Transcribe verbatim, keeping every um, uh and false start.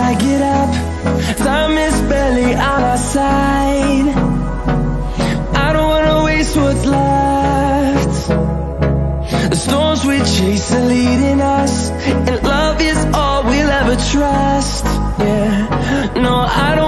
gotta get up. Time is barely on our side. I don't wanna waste what's left. The storms we chase are leading us, and love is all we'll ever trust. Yeah, no, I don't